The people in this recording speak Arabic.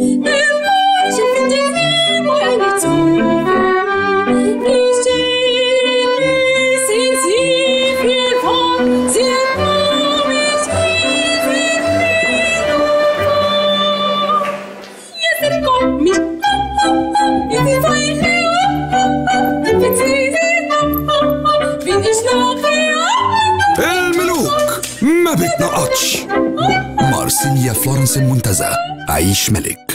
الملوك ما بتنقطش. مارسيليا فلورنس المنتزه، عيش ملك.